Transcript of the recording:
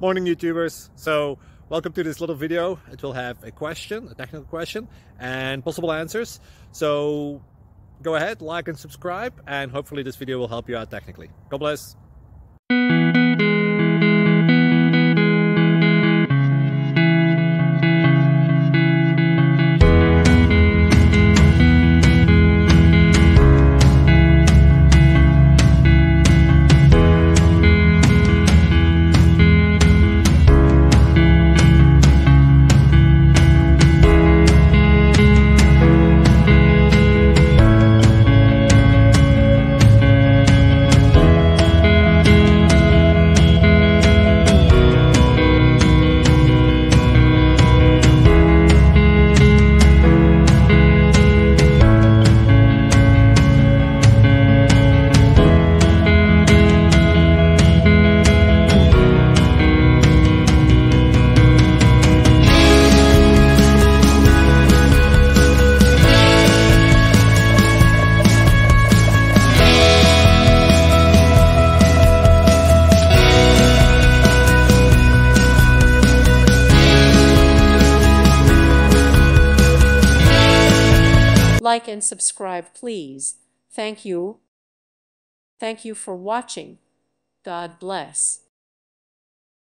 Morning YouTubers. So welcome to this little video. It will have a question, a technical question, and possible answers. So go ahead, like and subscribe, and hopefully this video will help you out technically. God bless. Like and subscribe, please. Thank you. Thank you for watching. God bless.